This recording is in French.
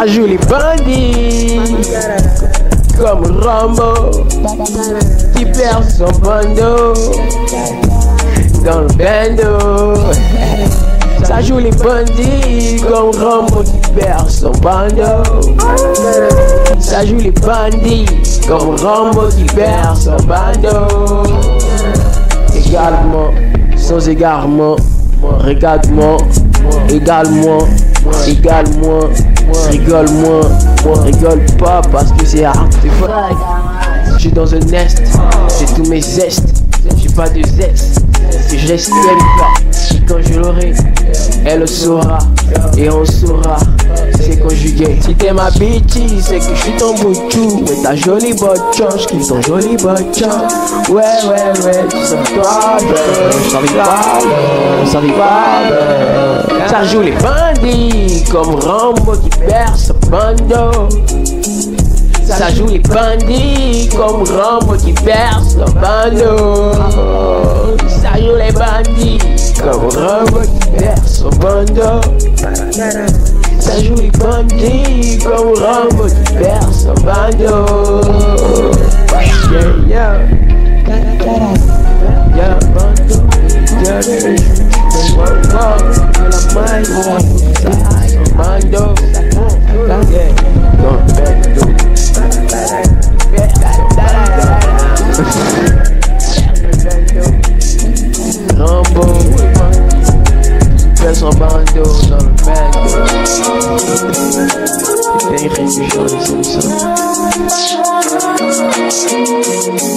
Ça joue les bandits comme Rambo qui perd son bando dans le bando. Ça joue les bandits comme Rambo qui perd son bando. Ça joue les bandits comme Rambo qui perd son bando. Également, sans égarement, regarde-moi, égale-moi, égale-moi, rigole-moi, rigole pas parce que c'est hard. Je suis dans un nest, c'est tous mes zestes, j'ai pas de zeste, que je reste même pas. Quand je l'aurai, elle le saura, et on saura, c'est conjugué. Si t'es ma bitch, c'est que je suis ton bout de chou. Mais ta jolie botte change, qui ton joli botte change. Ouais, tu sais toi, ça rival, ça joue les bandits, comme Rambo qui perd son bando. Ça joue les bandits, comme Rambo qui perd son bando. Ça joue les bandits, comme Rambo qui perd son bando. Ça joue les bandits, comme Rambo qui perd son bando. Yeah, bando. Bando. Rambo fait son bandeau dans le bando. C'est une réfugiée, c'est ça.